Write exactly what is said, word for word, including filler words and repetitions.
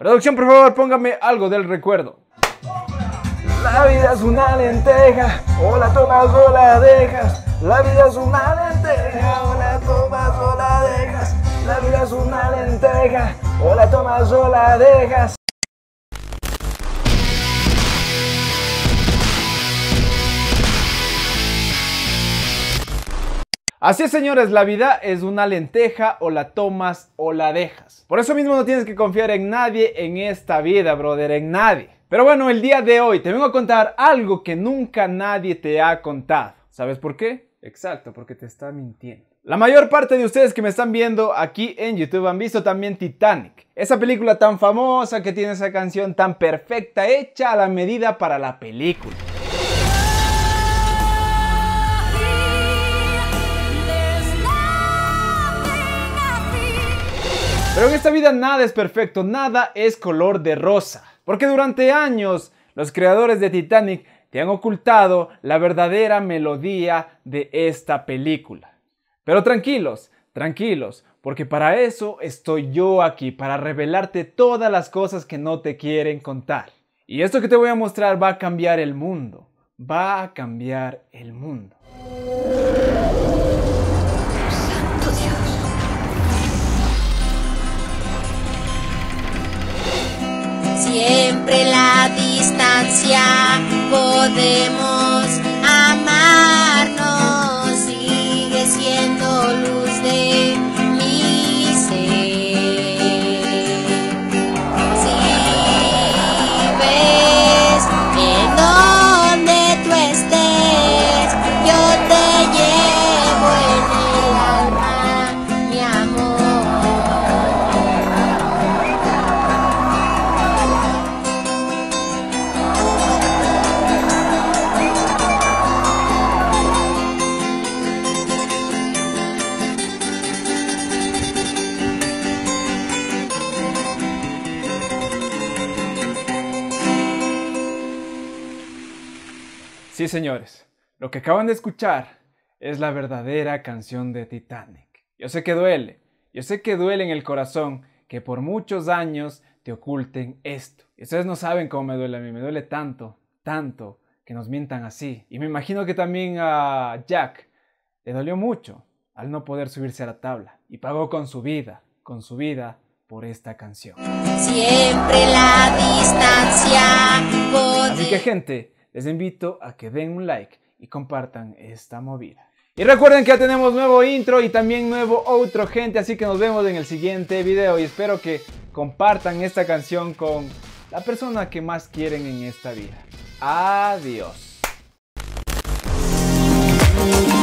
Producción, por favor, póngame algo del recuerdo. La vida es una lenteja, o la tomas o la dejas. La vida es una lenteja, o la tomas o la dejas. La vida es una lenteja, o la tomas o la dejas. Así es, señores, la vida es una lenteja, o la tomas o la dejas. Por eso mismo no tienes que confiar en nadie en esta vida, brother, en nadie. Pero bueno, el día de hoy te vengo a contar algo que nunca nadie te ha contado. ¿Sabes por qué? Exacto, porque te está mintiendo. La mayor parte de ustedes que me están viendo aquí en YouTube han visto también Titanic. Esa película tan famosa que tiene esa canción tan perfecta, hecha a la medida para la película. Pero en esta vida nada es perfecto, nada es color de rosa. Porque durante años los creadores de Titanic te han ocultado la verdadera melodía de esta película. Pero tranquilos, tranquilos, porque para eso estoy yo aquí, para revelarte todas las cosas que no te quieren contar. Y esto que te voy a mostrar va a cambiar el mundo, va a cambiar el mundo. Siempre la distancia podemos amarnos, sigue siendo luz de mi ser. Si ves en donde tú estés, yo te llevo en el alma, mi amor. Sí, señores, lo que acaban de escuchar es la verdadera canción de Titanic. Yo sé que duele, yo sé que duele en el corazón que por muchos años te oculten esto. Y ustedes no saben cómo me duele a mí, me duele tanto, tanto que nos mientan así. Y me imagino que también a Jack le dolió mucho al no poder subirse a la tabla y pagó con su vida, con su vida por esta canción. Siempre la distancia podemos... Así que, gente, les invito a que den un like y compartan esta movida. Y recuerden que ya tenemos nuevo intro y también nuevo outro, gente, así que nos vemos en el siguiente video y espero que compartan esta canción con la persona que más quieren en esta vida. Adiós.